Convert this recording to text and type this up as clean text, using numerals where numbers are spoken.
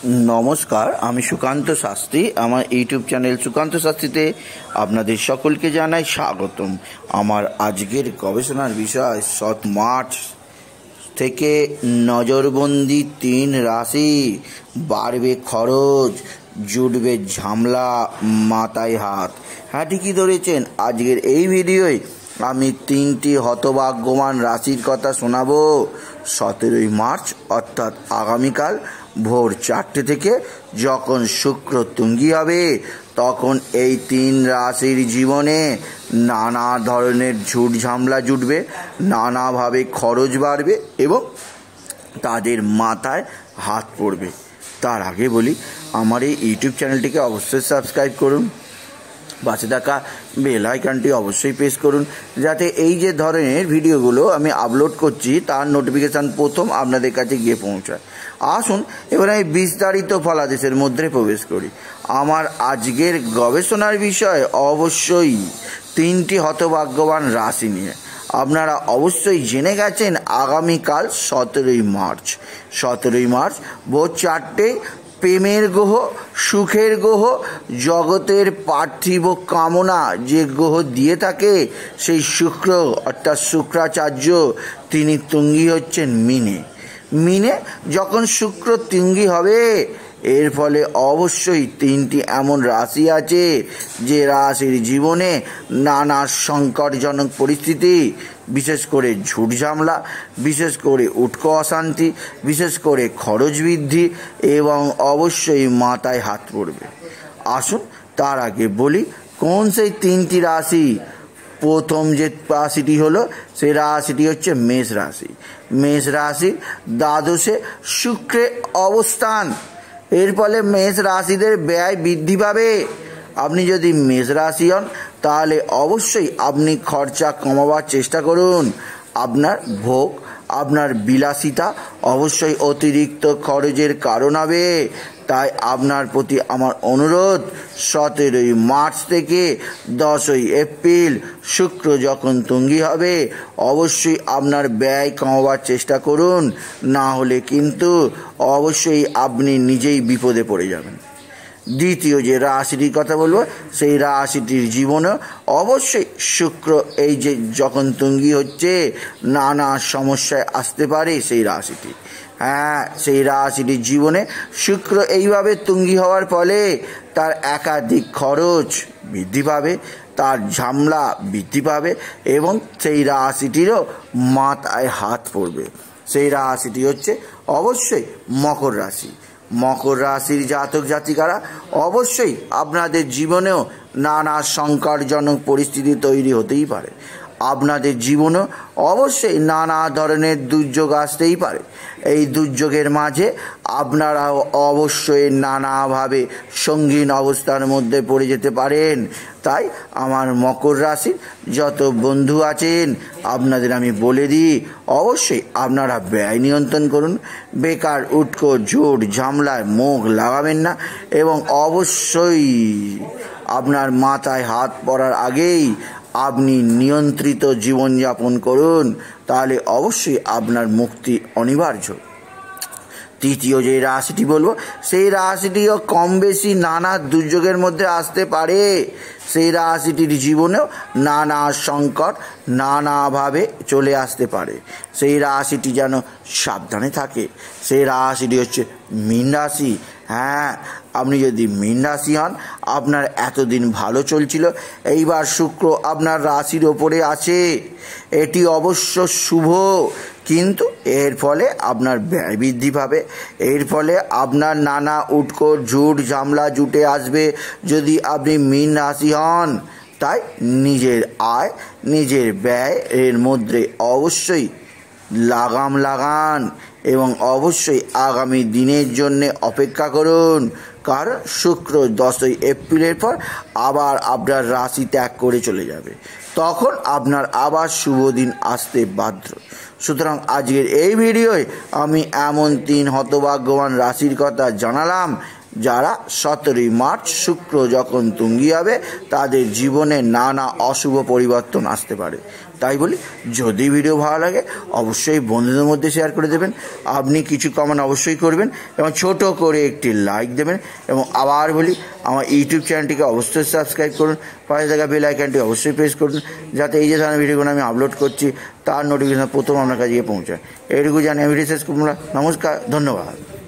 नमस्कार आमी सुकांत शास्त्री आमार यूट्यूब चैनल सुकांत शास्त्रीते आपनादेर सकलके जानाई स्वागतम। आमार आजकेर गवेषणार विषय 7 मार्च থেকে नजरबंदी 3 राशि बाड़बे खरच जुटबे झामला माथाय हाथ। हाँ ठीकई धरेছেন। आजकेर এই ভিডিওয় আমি 3টি হতভাগ্যবান রাশির কথা শোনাবো। 17 মার্চ অর্থাৎ আগামীকাল ভোর 4টে থেকে যখন শুক্র তুঙ্গি হবে তখন এই 3 রাশির জীবনে নানা ধরনের ঝুট ঝামেলা জুটবে, নানাভাবে খরচ বাড়বে এবং তাদের মাথায় হাত পড়বে। তার আগে বলি আমার এই ইউটিউব চ্যানেলটিকে অবশ্যই সাবস্ক্রাইব করুন, পাশে থাকা বেল আইকনটি অবশ্যই প্রেস করুন যাতে এই যে ধরনের ভিডিওগুলো আমি আপলোড করছি তার নোটিফিকেশান প্রথম আপনাদের কাছে গিয়ে পৌঁছায়। আসুন এবার আমি বিস্তারিত ফলাদেশের মধ্যে প্রবেশ করি। আমার আজকের গবেষণার বিষয় অবশ্যই 3টি হতভাগ্যবান রাশি নিয়ে। আপনারা অবশ্যই জেনে গেছেন আগামীকাল 17 মার্চ ভোর 4টে প্রেমের গ্রহ, সুখের গ্রহ, জগতের পার্থিব কামনা যে গ্রহ দিয়ে থাকে সেই শুক্র অর্থাৎ শুক্রাচার্য তিনি তুঙ্গি হচ্ছেন মিনে। যখন শুক্র তুঙ্গি হবে এর ফলে অবশ্যই 3টি এমন রাশি আছে যে রাশির জীবনে নানা সংকটজনক পরিস্থিতি, বিশেষ করে ঝুট ঝামেলা, বিশেষ করে উটকো অশান্তি, বিশেষ করে খরচ বৃদ্ধি এবং অবশ্যই মাথায় হাত পড়বে। আসুন তার আগে বলি কোন সেই 3টি রাশি। প্রথম যে রাশিটি হলো সেই রাশিটি হচ্ছে মেষ রাশি। মেষ রাশির দ্বাদশে শুক্রের অবস্থান, এর ফলে মেষ রাশিদের ব্যয় বৃদ্ধি পাবে। আপনি যদি মেষ রাশি হন তাহলে অবশ্যই আপনি খরচা কমাবার চেষ্টা করুন। আপনার ভোগ, আপনার বিলাসিতা অবশ্যই অতিরিক্ত খরচের কারণ হবে। তাই আপনার প্রতি আমার অনুরোধ 17 মার্চ থেকে 10 এপ্রিল শুক্র যখন তুঙ্গি হবে অবশ্যই আপনার ব্যয় কমাবার চেষ্টা করুন, না হলে কিন্তু অবশ্যই আপনি নিজেই বিপদে পড়ে যাবেন। দ্বিতীয় যে রাশিটির কথা বলবো সেই রাশিটির জীবনে অবশ্যই শুক্র এই যে যখন তুঙ্গি হচ্ছে নানা সমস্যায় আসতে পারে সেই রাশিটি। হ্যাঁ, সেই রাশিটির জীবনে শুক্র এইভাবে তুঙ্গি হওয়ার ফলে তার একাধিক খরচ বৃদ্ধি পাবে, তার ঝামেলা বৃদ্ধি পাবে এবং সেই রাশিটিরও মাথায় হাত পড়বে। সেই রাশিটি হচ্ছে অবশ্যই মকর রাশি। মকর রাশির জাতক জাতিকারা অবশ্যই আপনাদের জীবনেও নানা সংকটজনক পরিস্থিতি তৈরি হতেই পারে। আপনাদের জীবনেও অবশ্যই নানা ধরনের দুর্যোগ আসতেই পারে। এই দুর্যোগের মাঝে আপনারাও অবশ্যই নানাভাবে সঙ্গীন অবস্থার মধ্যে পড়ে যেতে পারেন। তাই আমার মকর রাশির যত বন্ধু আছেন আপনাদের আমি বলে দিই অবশ্যই আপনারা ব্যয় নিয়ন্ত্রণ করুন, বেকার উটকো ঝুট ঝামেলায় মুখ লাগাবেন না এবং অবশ্যই আপনার মাথায় হাত পড়ার আগেই আপনি নিয়ন্ত্রিত জীবনযাপন করুন, তাহলে অবশ্যই আপনার মুক্তি অনিবার্য। তৃতীয় যে রাশিটি বলবো সেই রাশিটিও কম বেশি নানা দুর্যোগের মধ্যে আসতে পারে। সেই রাশিটির জীবনেও নানা সংকট নানাভাবে চলে আসতে পারে। সেই রাশিটি যেন সাবধানে থাকে। সেই রাশিটি হচ্ছে মীন রাশি। হ্যাঁ, আপনি যদি মীন রাশি হন আপনার এতদিন ভালো চলছিল, এইবার শুক্র আপনার রাশির ওপরে আছে, এটি অবশ্য শুভ, কিন্তু এর ফলে আপনার ব্যয় বৃদ্ধি পাবে। এর ফলে আপনার নানা উটকো ঝুট ঝামেলা জুটে আসবে যদি আপনি মীন রাশি হন। তাই নিজের আয় নিজের ব্যয় এর মধ্যে অবশ্যই লাগাম লাগান এবং অবশ্যই আগামী দিনের জন্য অপেক্ষা করুন, কারণ শুক্র 10 এপ্রিলের পর আবার আপনার রাশি ত্যাগ করে চলে যাবে, তখন আপনার আবার শুভ দিন আসতে বাধ্য। সুতরাং আজকের এই ভিডিওয় আমি এমন 3 হতভাগ্যবান রাশির কথা জানালাম যারা 17 মার্চ শুক্র যখন তুঙ্গি হবে তাদের জীবনে নানা অশুভ পরিবর্তন আসতে পারে। তাই বলি, যদি ভিডিও ভালো লাগে অবশ্যই বন্ধুদের মধ্যে শেয়ার করে দেবেন, আপনি কিছু কমেন্ট অবশ্যই করবেন এবং ছোট করে একটি লাইক দেবেন। এবং আবার বলি, আমার ইউটিউব চ্যানেলটিকে অবশ্যই সাবস্ক্রাইব করুন, পাশে থাকা বেল আইকনটি অবশ্যই প্রেস করুন, যাতে এই যে ধরনের ভিডিওগুলো আমি আপলোড করছি তার নোটিফিকেশন প্রথম আপনার কাছে গিয়ে পৌঁছায়। এইটুকু জানি আমি ভিডিও শেষ করব। নমস্কার, ধন্যবাদ।